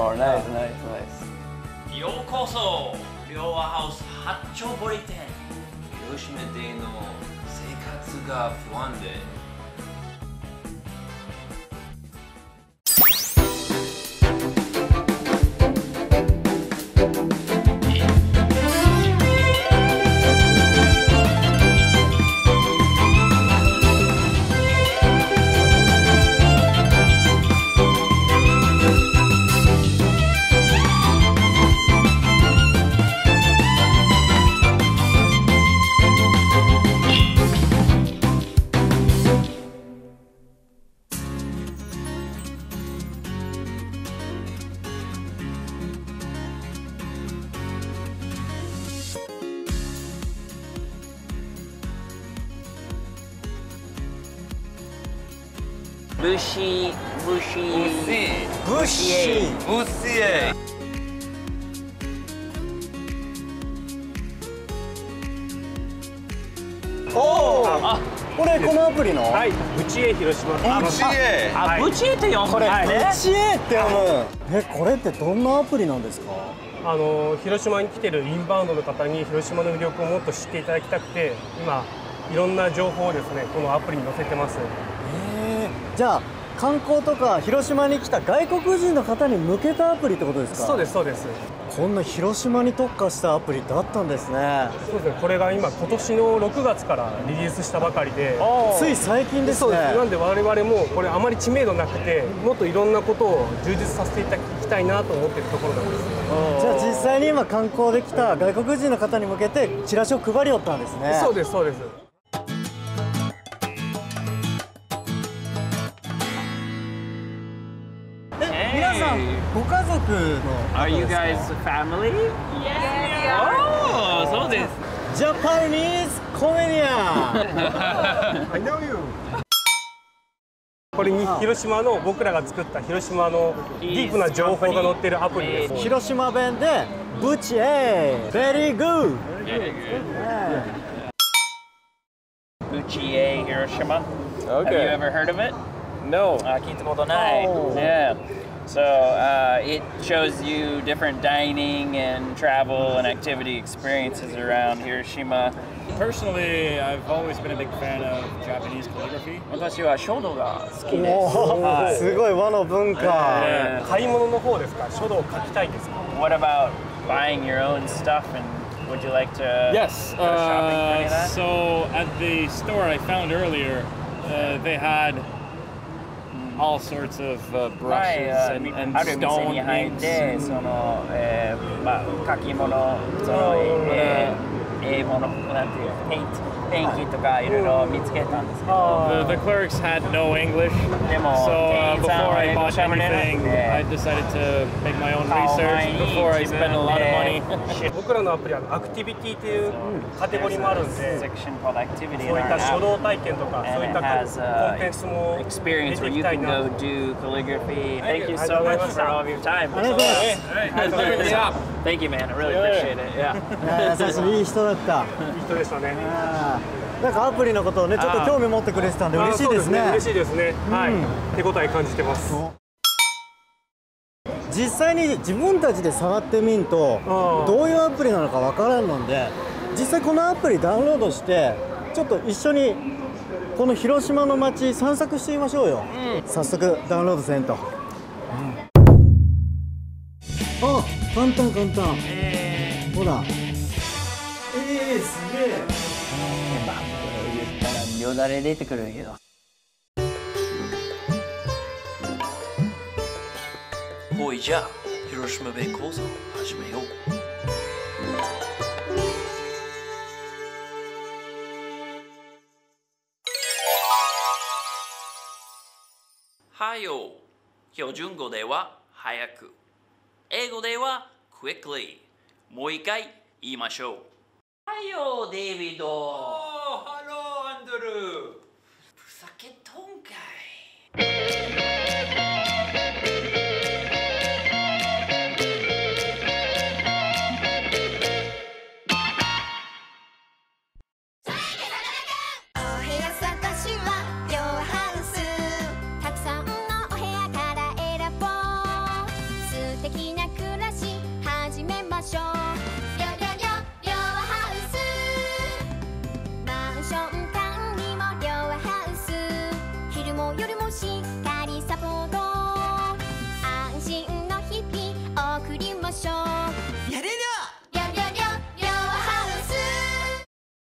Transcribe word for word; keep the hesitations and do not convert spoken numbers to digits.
Oh, nice, nice, nice. ようこそ両和ハウス八丁堀店。広島での生活が不安で。ブシブシブッシーブシエおお、あ、これこのアプリのはい、ブチエ広島。 ブチエあ、ブチエって読むこれね。 ブチエって読む。え、これってどんなアプリなんですか？ あの広島に来てるインバウンドの方に広島の魅力をもっと知っていただきたくて、今いろんな情報をですねこのアプリに載せてます。 えー、じゃあ観光とか広島に来た外国人の方に向けたアプリってことですか？ そうですそうです。 こんな広島に特化したアプリってあったんですね。 そうですね。これが今今年のろくがつからリリースしたばかりで、 つい最近ですね。 そうです。なんで我々もこれあまり知名度なくて、もっといろんなことを充実させていただきたいなと思っているところなんです。 じゃあ実際に今観光で来た外国人の方に向けてチラシを配りよったんですね。 そうですそうです。 え、皆さんご家族の方 Are you ですか？ guys family? Yes. Oh, そうです。 ジャパニーズコメディアン。 I know you. これに広島の僕らが作った広島のディープな情報が載っているアプリです。 広島弁でブチエ、ベリーグー。 ブチエ広島。Have you Okay. ever heard of it? No. あ、聞いたことない。 Oh. Yeah. So uh, it shows you different dining and travel and activity experiences around Hiroshima. Personally, I've always been a big fan of Japanese calligraphy. 私は書道が好きです。 おー、 はいすごい和の文化。 買い物の方ですか？書道を書きたいですか？ What about buying your own stuff and would you like to Yes, go shopping for any of uh, that? so at the store I found earlier, uh, they had all sorts of uh, 前 brushes and, あ and る店 stone に入っ inks. て、その、えー、まあ書き物、その、えー、英語のなんていうペイント、ペンキとかいろいろ見つけたんですけど、 The, the clerks had no English, でも so uh, 店員さん before は I 英語 bought 喋れなく anything, て、 I decided to make my own 買う research 前に before I 自 spend a 分 lot で of money. 僕らのアプリはアクティビティというカテゴリーもあるんで、 section called activity そうい in った our 書 app. 道体験とかそういった And it has コンテンツも uh, 出 experience て where い you きたい can な go と。 do calligraphy. Thank you so ありがとうございま much し for た。 all of your time. ありがとうございます。 Alright, good job. Thank you, man. I really appreciate it. Yeah. 優しい、いい人だった。 いい人でしたね。 あー、なんかアプリのことをね、ちょっと興味持ってくれてたんで嬉しいですね。 嬉しいですね。はい。 うん手応え感じてます。 実際に自分たちで触ってみんとどういうアプリなのかわからんので、実際このアプリダウンロードしてちょっと一緒にこの広島の街散策してみましょうよ。早速ダウンロードせんと。あ、簡単簡単。ほら。えー、すげえ。 まあ、これ言ったらよだれ出てくるけど。ほいじゃあ広島弁講座を始めよう。はよ、標準語では早く、英語では quickly。もう一回言いましょう。はよ、デイビッド。 Oh, hello, Andrew.